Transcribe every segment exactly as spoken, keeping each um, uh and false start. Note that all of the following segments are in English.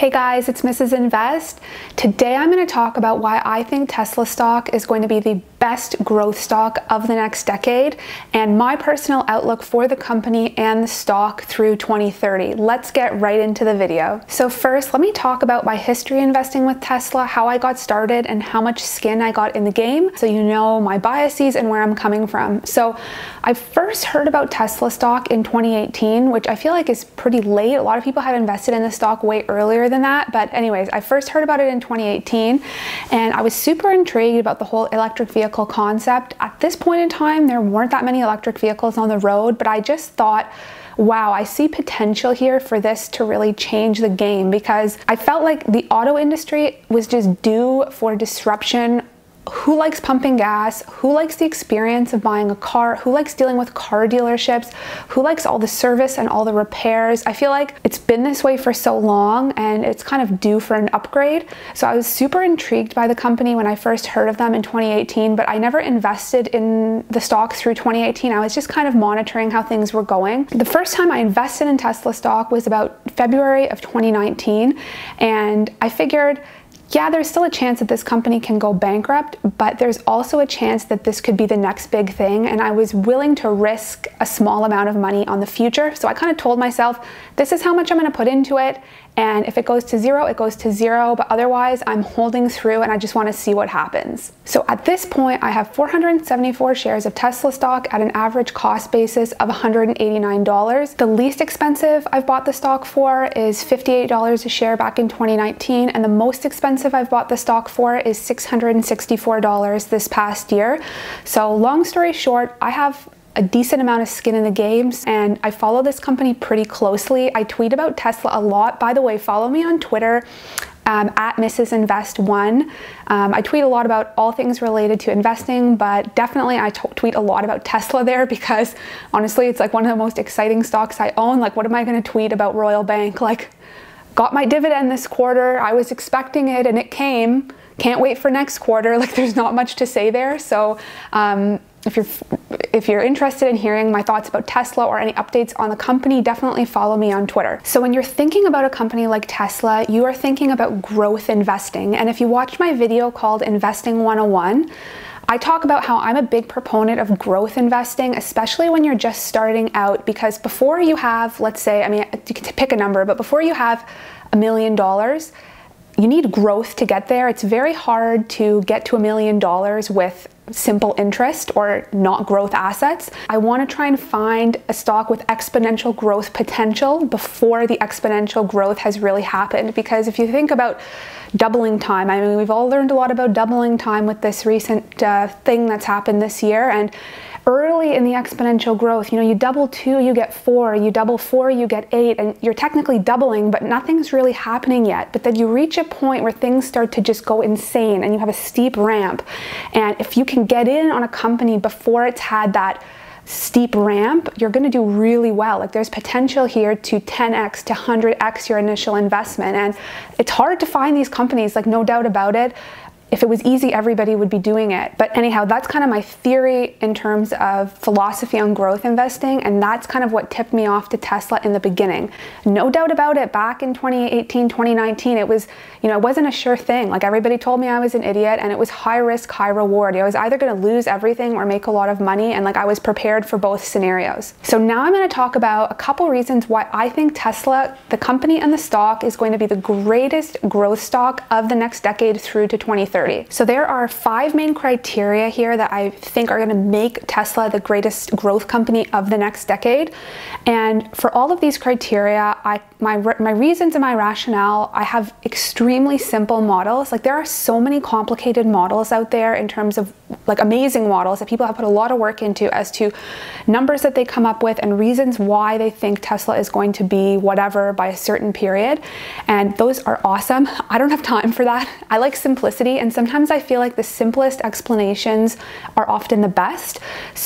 Hey guys, it's Missus Invest. Today I'm going to talk about why I think Tesla stock is going to be the best growth stock of the next decade and my personal outlook for the company and the stock through twenty thirty. Let's get right into the video. So first, let me talk about my history investing with Tesla, how I got started and how much skin I got in the game, so you know my biases and where I'm coming from. So I first heard about Tesla stock in twenty eighteen, which I feel like is pretty late. A lot of people have invested in the stock way earlier than that, but anyways, I first heard about it in twenty eighteen and I was super intrigued about the whole electric vehicle concept. At this point in time, there weren't that many electric vehicles on the road, but I just thought, wow, I see potential here for this to really change the game, because I felt like the auto industry was just due for disruption. Who likes pumping gas? Who likes the experience of buying a car? Who likes dealing with car dealerships? Who likes all the service and all the repairs? I feel like it's been this way for so long and it's kind of due for an upgrade. So I was super intrigued by the company when I first heard of them in twenty eighteen, but I never invested in the stock through twenty eighteen. I was just kind of monitoring how things were going. The first time I invested in Tesla stock was about February of twenty nineteen, and I figured, yeah, there's still a chance that this company can go bankrupt, but there's also a chance that this could be the next big thing, and I was willing to risk a small amount of money on the future. So I kind of told myself, this is how much I'm going to put into it, and if it goes to zero, it goes to zero, but otherwise I'm holding through and I just want to see what happens. So at this point, I have four hundred seventy-four shares of Tesla stock at an average cost basis of one hundred eighty-nine dollars. The least expensive I've bought the stock for is fifty-eight dollars a share back in twenty nineteen, and the most expensive I've bought the stock for is six hundred sixty-four dollars this past year. So long story short, I have a decent amount of skin in the games and I follow this company pretty closely. I tweet about Tesla a lot. By the way, follow me on Twitter um, at Missus Invest one. Um, I tweet a lot about all things related to investing, but definitely I tweet a lot about Tesla there because honestly, it's like one of the most exciting stocks I own. Like, what am I going to tweet about Royal Bank? Like, got my dividend this quarter. I was expecting it and it came. Can't wait for next quarter. Like, there's not much to say there. So um, if you're if you're interested in hearing my thoughts about Tesla or any updates on the company, definitely follow me on Twitter. So when you're thinking about a company like Tesla, you are thinking about growth investing. And if you watched my video called Investing one oh one, I talk about how I'm a big proponent of growth investing, especially when you're just starting out, because before you have, let's say, I mean, you can pick a number, but before you have a million dollars, you need growth to get there. It's very hard to get to a million dollars with simple interest or not growth assets. I want to try and find a stock with exponential growth potential before the exponential growth has really happened. Because if you think about doubling time, I mean, we've all learned a lot about doubling time with this recent uh, thing that's happened this year. And early in the exponential growth, you know, you double two, you get four, you double four, you get eight, and you're technically doubling, but nothing's really happening yet. But then you reach a point where things start to just go insane and you have a steep ramp. And if you can get in on a company before it's had that steep ramp, you're going to do really well. Like, there's potential here to ten X to one hundred X your initial investment. And it's hard to find these companies, like, no doubt about it. If it was easy, everybody would be doing it. But anyhow, that's kind of my theory in terms of philosophy on growth investing, and that's kind of what tipped me off to Tesla in the beginning. No doubt about it, back in twenty eighteen, twenty nineteen, it was, you know, it wasn't a sure thing. Like, everybody told me I was an idiot, and it was high risk, high reward. I was either going to lose everything or make a lot of money, and like, I was prepared for both scenarios. So now I'm going to talk about a couple reasons why I think Tesla, the company and the stock, is going to be the greatest growth stock of the next decade through to twenty thirty. So there are five main criteria here that I think are going to make Tesla the greatest growth company of the next decade. And for all of these criteria, I my my reasons and my rationale, I have extremely simple models. Like, there are so many complicated models out there in terms of, like, amazing models that people have put a lot of work into as to numbers that they come up with and reasons why they think Tesla is going to be whatever by a certain period. And those are awesome. I don't have time for that. I like simplicity, and sometimes I feel like the simplest explanations are often the best.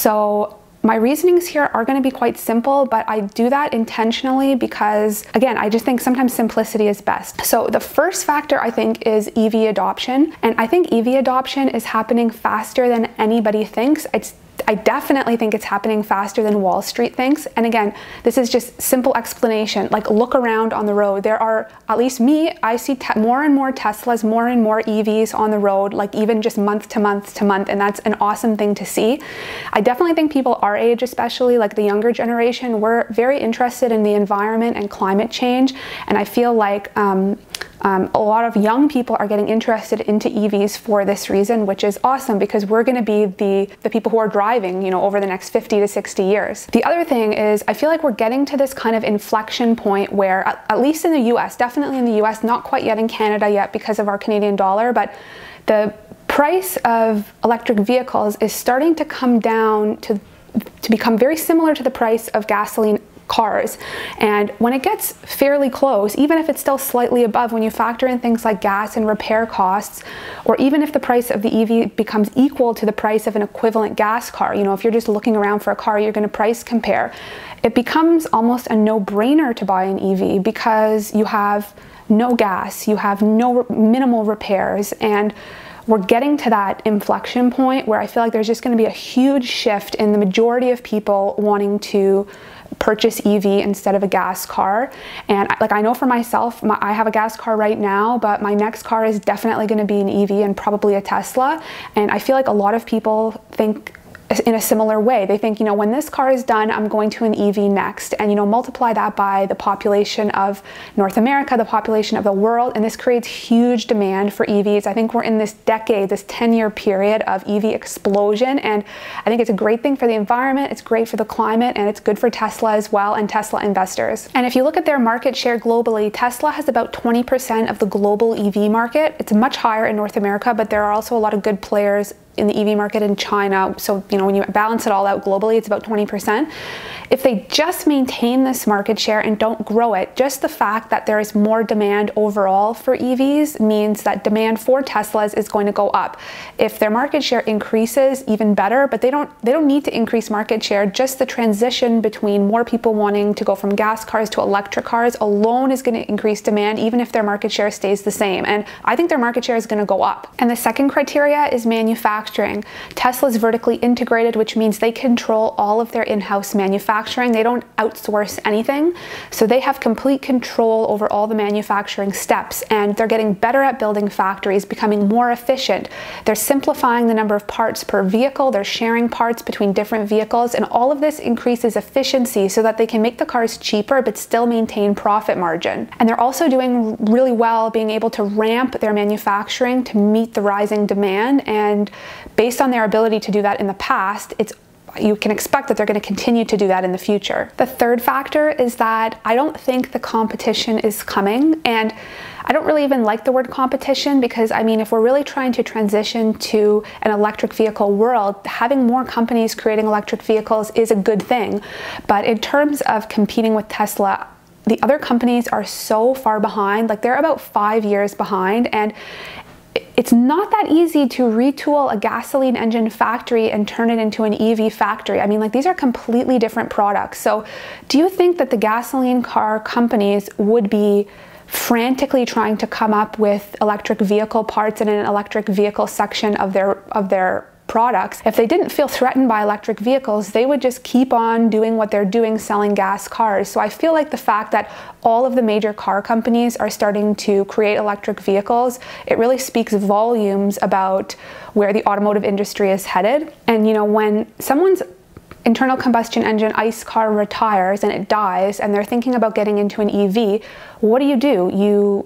So my reasonings here are going to be quite simple, but I do that intentionally because, again, I just think sometimes simplicity is best. So the first factor, I think, is E V adoption. And I think E V adoption is happening faster than anybody thinks. It's I definitely think it's happening faster than Wall Street thinks. And again, this is just simple explanation. Like, look around on the road. There are, at least me, I see more and more Teslas, more and more E Vs on the road, like even just month to month to month. And that's an awesome thing to see. I definitely think people our age, especially like the younger generation, we're very interested in the environment and climate change. And I feel like um, Um, a lot of young people are getting interested into E Vs for this reason, which is awesome because we're going to be the, the people who are driving, you know, over the next fifty to sixty years. The other thing is I feel like we're getting to this kind of inflection point where, at, at least in the U S, definitely in the U S, not quite yet in Canada yet because of our Canadian dollar, but the price of electric vehicles is starting to come down to, to become very similar to the price of gasoline cars. And when it gets fairly close, even if it's still slightly above, when you factor in things like gas and repair costs, or even if the price of the E V becomes equal to the price of an equivalent gas car, you know, if you're just looking around for a car, you're going to price compare, it becomes almost a no-brainer to buy an E V because you have no gas, you have no minimal repairs, and we're getting to that inflection point where I feel like there's just going to be a huge shift in the majority of people wanting to purchase E V instead of a gas car. And like, I know for myself, my, I have a gas car right now, but my next car is definitely going to be an E V and probably a Tesla. And I feel like a lot of people think in a similar way. They think, you know, when this car is done, I'm going to an E V next. And, you know, multiply that by the population of North America, the population of the world, and this creates huge demand for E Vs. I think we're in this decade, this ten year period of E V explosion. And I think it's a great thing for the environment, it's great for the climate, and it's good for Tesla as well and Tesla investors. And if you look at their market share globally, Tesla has about twenty percent of the global E V market. It's much higher in North America, but there are also a lot of good players in the E V market in China. So, you know, when you balance it all out globally, it's about twenty percent. If they just maintain this market share and don't grow it, just the fact that there is more demand overall for E Vs means that demand for Teslas is going to go up. If their market share increases, even better, but they don't they don't need to increase market share. Just the transition between more people wanting to go from gas cars to electric cars alone is going to increase demand, even if their market share stays the same. And I think their market share is going to go up. And the second criteria is manufacturing. Tesla is vertically integrated, which means they control all of their in-house manufacturing. They don't outsource anything. So they have complete control over all the manufacturing steps, and they're getting better at building factories, becoming more efficient. They're simplifying the number of parts per vehicle. They're sharing parts between different vehicles, and all of this increases efficiency so that they can make the cars cheaper but still maintain profit margin. And they're also doing really well being able to ramp their manufacturing to meet the rising demand, and based on their ability to do that in the past, it's you can expect that they're going to continue to do that in the future. The third factor is that I don't think the competition is coming, and I don't really even like the word competition because, I mean, if we're really trying to transition to an electric vehicle world, having more companies creating electric vehicles is a good thing. But in terms of competing with Tesla, the other companies are so far behind. Like, they're about five years behind, and it's not that easy to retool a gasoline engine factory and turn it into an E V factory. I mean, like, these are completely different products. So do you think that the gasoline car companies would be frantically trying to come up with electric vehicle parts in an electric vehicle section of their of their products? If they didn't feel threatened by electric vehicles, they would just keep on doing what they're doing, selling gas cars. So I feel like the fact that all of the major car companies are starting to create electric vehicles, it really speaks volumes about where the automotive industry is headed. And, you know, when someone's internal combustion engine ICE car retires and it dies and they're thinking about getting into an E V, what do you do? You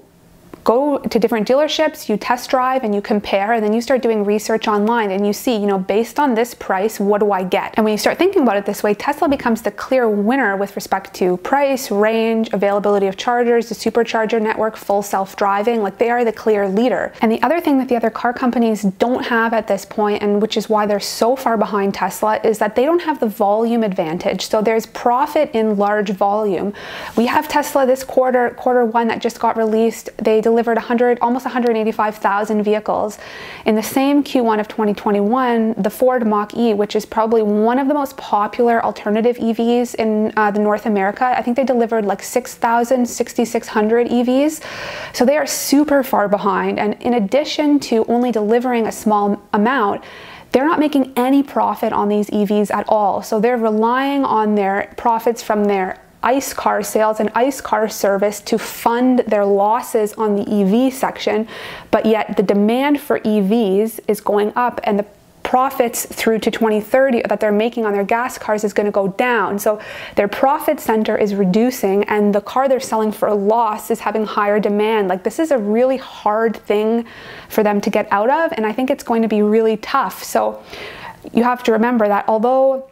go to different dealerships, you test drive and you compare, and then you start doing research online and you see, you know, based on this price, what do I get? And when you start thinking about it this way, Tesla becomes the clear winner with respect to price, range, availability of chargers, the supercharger network, full self-driving. Like, they are the clear leader. And the other thing that the other car companies don't have at this point, and which is why they're so far behind Tesla, is that they don't have the volume advantage. So there's profit in large volume. We have Tesla this quarter, quarter one that just got released. They delivered one hundred, almost one hundred eighty-five thousand vehicles. In the same Q one of twenty twenty-one, the Ford Mach-E, which is probably one of the most popular alternative E Vs in uh, the North America, I think they delivered like six thousand, sixty-six hundred E Vs. So they are super far behind. And in addition to only delivering a small amount, they're not making any profit on these E Vs at all. So they're relying on their profits from their ICE car sales and ICE car service to fund their losses on the E V section, but yet the demand for E Vs is going up and the profits through to twenty thirty that they're making on their gas cars is going to go down. So their profit center is reducing and the car they're selling for a loss is having higher demand. Like, this is a really hard thing for them to get out of, and I think it's going to be really tough. So you have to remember that although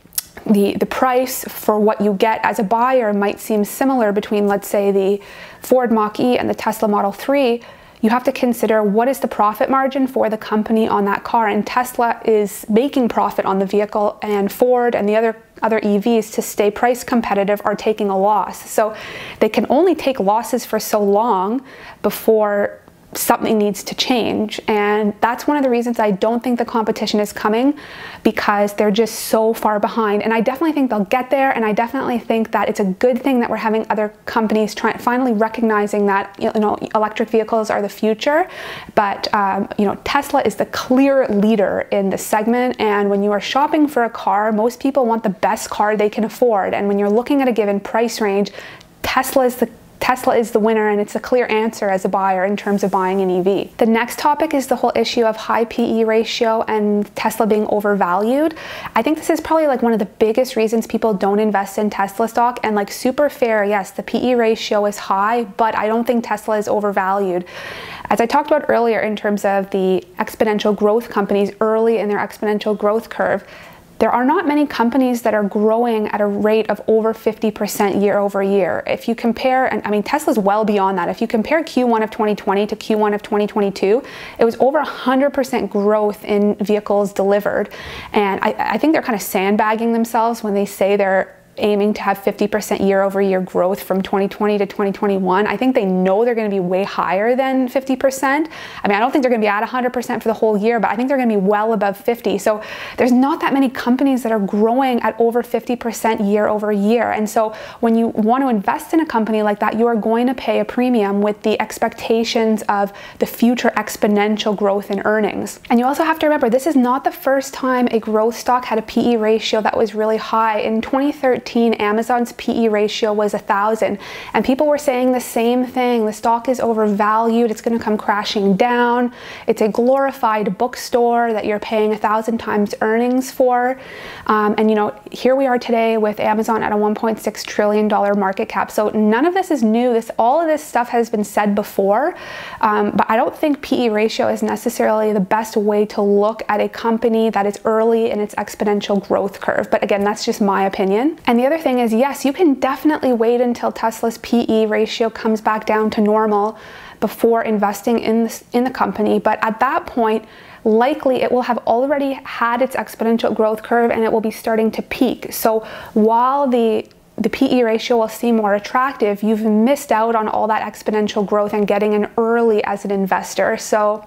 The, the price for what you get as a buyer might seem similar between, let's say, the Ford Mach-E and the Tesla Model three, you have to consider what is the profit margin for the company on that car. And Tesla is making profit on the vehicle, and Ford and the other, other E Vs, to stay price competitive, are taking a loss. So they can only take losses for so long before something needs to change. And that's one of the reasons I don't think the competition is coming, because they're just so far behind. And I definitely think they'll get there, and I definitely think that it's a good thing that we're having other companies try, finally recognizing that, you know, electric vehicles are the future. But um, you know, Tesla is the clear leader in the segment, and when you are shopping for a car, most people want the best car they can afford. And when you're looking at a given price range, Tesla is the Tesla is the winner, and it's a clear answer as a buyer in terms of buying an E V. The next topic is the whole issue of high P E ratio and Tesla being overvalued. I think this is probably like one of the biggest reasons people don't invest in Tesla stock. And like, super fair, yes, the P E ratio is high, but I don't think Tesla is overvalued. As I talked about earlier in terms of the exponential growth companies early in their exponential growth curve, there are not many companies that are growing at a rate of over fifty percent year over year. If you compare, and I mean, Tesla's well beyond that. If you compare Q one of twenty twenty to Q one of twenty twenty-two, it was over one hundred percent growth in vehicles delivered. And I, I think they're kind of sandbagging themselves when they say they're aiming to have fifty percent year over year growth from twenty twenty to twenty twenty-one. I think they know they're going to be way higher than fifty percent. I mean, I don't think they're going to be at one hundred percent for the whole year, but I think they're going to be well above fifty. So there's not that many companies that are growing at over fifty percent year over year. And so when you want to invest in a company like that, you are going to pay a premium with the expectations of the future exponential growth in earnings. And you also have to remember, this is not the first time a growth stock had a P E ratio that was really high. In twenty thirteen, Amazon's P E ratio was a thousand, and people were saying the same thing. The stock is overvalued. It's going to come crashing down. It's a glorified bookstore that you're paying a thousand times earnings for. Um, and you know, here we are today with Amazon at a one point six trillion dollar market cap. So none of this is new. This, all of this stuff has been said before, um, but I don't think P E ratio is necessarily the best way to look at a company that is early in its exponential growth curve. But again, that's just my opinion. And the other thing is, yes, you can definitely wait until Tesla's P E ratio comes back down to normal before investing in, this, in the company. But at that point, likely it will have already had its exponential growth curve and it will be starting to peak. So while the the P E ratio will seem more attractive, you've missed out on all that exponential growth and getting in early as an investor. So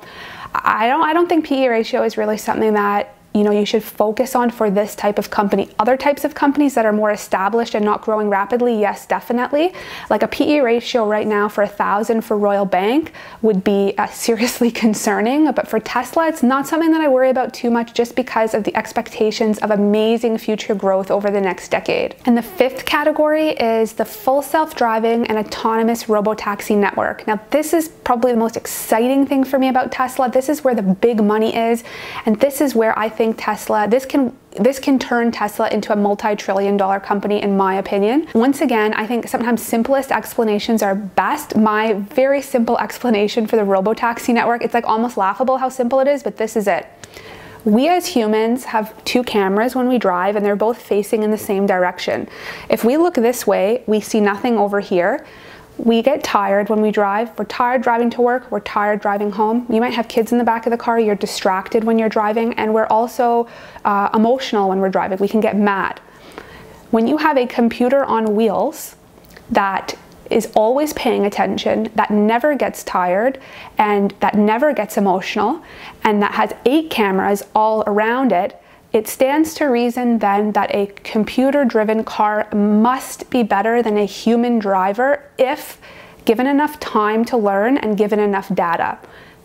I don't, I don't think P E ratio is really something that, you know, you should focus on for this type of company. Other types of companies that are more established and not growing rapidly, yes, definitely. Like a P E ratio right now for a thousand for Royal Bank would be uh, seriously concerning. But for Tesla, it's not something that I worry about too much, just because of the expectations of amazing future growth over the next decade. And the fifth category is the full self-driving and autonomous Robotaxi network. Now, this is probably the most exciting thing for me about Tesla. This is where the big money is, and this is where I think Tesla, this can this can turn Tesla into a multi-trillion dollar company, in my opinion. Once again, I think sometimes simplest explanations are best. My very simple explanation for the Robotaxi network, it's like almost laughable how simple it is, but this is it. We as humans have two cameras when we drive, and they're both facing in the same direction. If we look this way, we see nothing over here. We get tired when we drive. We're tired driving to work. We're tired driving home. You might have kids in the back of the car. You're distracted when you're driving. And we're also uh, emotional when we're driving. We can get mad. When you have a computer on wheels that is always paying attention, that never gets tired, and that never gets emotional, and that has eight cameras all around it, it stands to reason then that a computer-driven car must be better than a human driver if given enough time to learn and given enough data.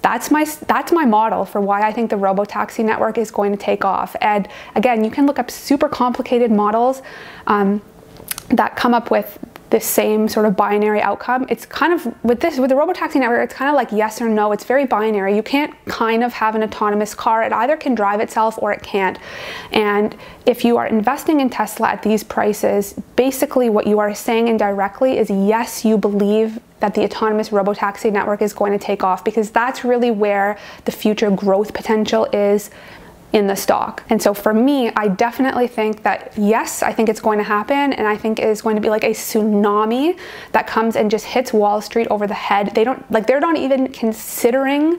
that's my that's my model for why I think the Robotaxi network is going to take off. And again, you can look up super complicated models um, that come up with the same sort of binary outcome. It's kind of, with this, with the Robotaxi network, it's kind of like yes or no. It's very binary. You can't kind of have an autonomous car. It either can drive itself or it can't. And if you are investing in Tesla at these prices, basically what you are saying indirectly is yes, you believe that the autonomous Robotaxi network is going to take off, because that's really where the future growth potential is in the stock. And so for me, I definitely think that yes, I think it's going to happen, and I think it is going to be like a tsunami that comes and just hits Wall Street over the head. They don't, like, they're not even considering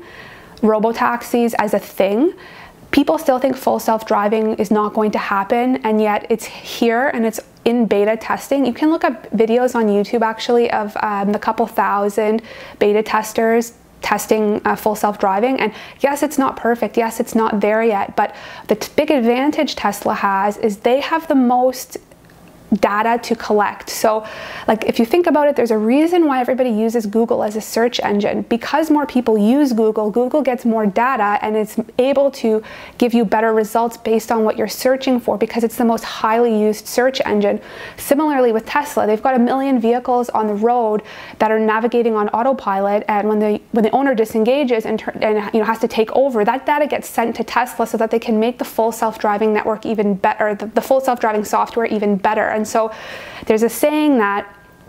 robotaxis as a thing. People still think full self-driving is not going to happen, and yet it's here and it's in beta testing. You can look up videos on YouTube actually of um, the couple thousand beta testers testing uh, full self-driving, and yes, it's not perfect, yes, it's not there yet, but the big advantage Tesla has is they have the most data to collect. So like, if you think about it, there's a reason why everybody uses Google as a search engine. Because more people use Google, Google gets more data and it's able to give you better results based on what you're searching for, because it's the most highly used search engine. Similarly with Tesla, they've got a million vehicles on the road that are navigating on autopilot, and when the when the owner disengages and, and you know has to take over, that data gets sent to Tesla so that they can make the full self-driving network even better, the, the full self-driving software even better. And so there's a saying that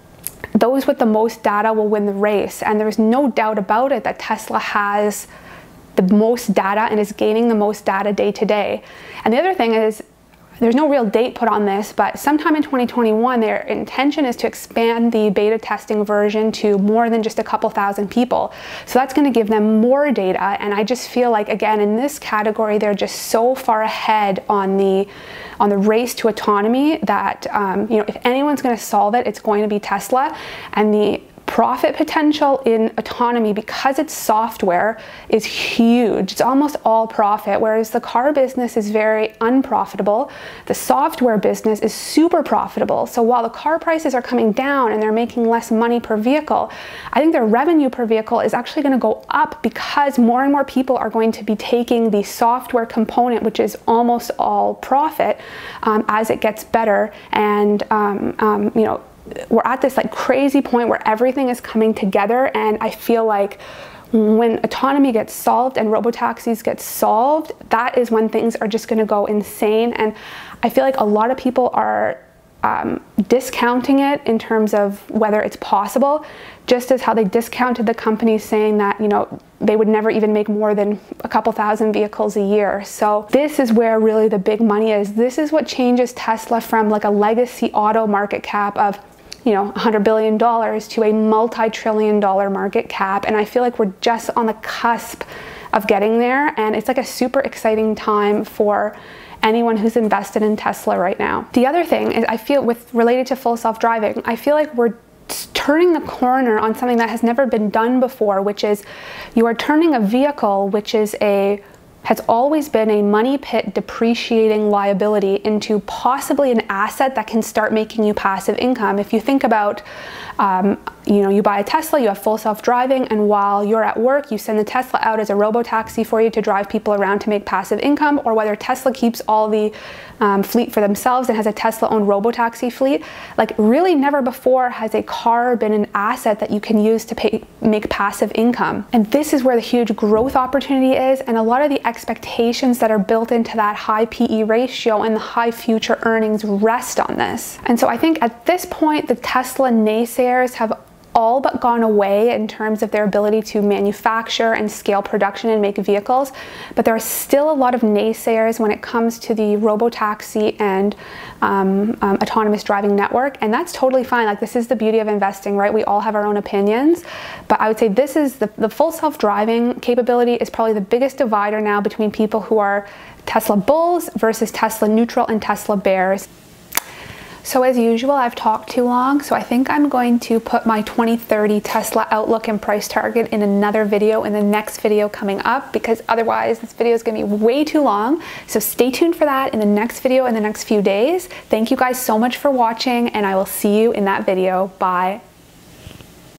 those with the most data will win the race, and there's no doubt about it that Tesla has the most data and is gaining the most data day to day. And the other thing is, there's no real date put on this, but sometime in twenty twenty-one, their intention is to expand the beta testing version to more than just a couple thousand people. So that's going to give them more data, and I just feel like, again, in this category, they're just so far ahead on the on the race to autonomy that um, you know, if anyone's going to solve it, it's going to be Tesla. And the profit potential in autonomy, because it's software, is huge. It's almost all profit, whereas the car business is very unprofitable. The software business is super profitable. So while the car prices are coming down and they're making less money per vehicle, I think their revenue per vehicle is actually going to go up, because more and more people are going to be taking the software component, which is almost all profit, um, as it gets better. And um, um, you know, we're at this like crazy point where everything is coming together, and I feel like when autonomy gets solved and robotaxis get solved, that is when things are just going to go insane. And I feel like a lot of people are um, discounting it in terms of whether it's possible, just as how they discounted the companies saying that, you know, they would never even make more than a couple thousand vehicles a year. So this is where really the big money is. This is what changes Tesla from like a legacy auto market cap of, you know, one hundred billion dollars to a multi-trillion dollar market cap. And I feel like we're just on the cusp of getting there. And it's like a super exciting time for anyone who's invested in Tesla right now. The other thing is, I feel with related to full self-driving, I feel like we're turning the corner on something that has never been done before, which is you are turning a vehicle, which is a has always been a money pit depreciating liability, into possibly an asset that can start making you passive income. If you think about, um, you know, you buy a Tesla, you have full self-driving, and while you're at work, you send the Tesla out as a robo-taxi for you to drive people around to make passive income, or whether Tesla keeps all the um, fleet for themselves and has a Tesla-owned robo-taxi fleet. Like, really never before has a car been an asset that you can use to pay, make passive income. And this is where the huge growth opportunity is, and a lot of the expectations that are built into that high P E ratio and the high future earnings rest on this. And so I think at this point, the Tesla naysayers have all but gone away in terms of their ability to manufacture and scale production and make vehicles, but there are still a lot of naysayers when it comes to the robotaxi and um, um, autonomous driving network, and that's totally fine. Like, this is the beauty of investing, right? We all have our own opinions, but I would say this is the, the full self-driving capability is probably the biggest divider now between people who are Tesla bulls versus Tesla neutral and Tesla bears. So as usual, I've talked too long, so I think I'm going to put my twenty thirty Tesla outlook and price target in another video in the next video coming up, because otherwise this video is going to be way too long. So stay tuned for that in the next video in the next few days. Thank you guys so much for watching, and I will see you in that video. Bye.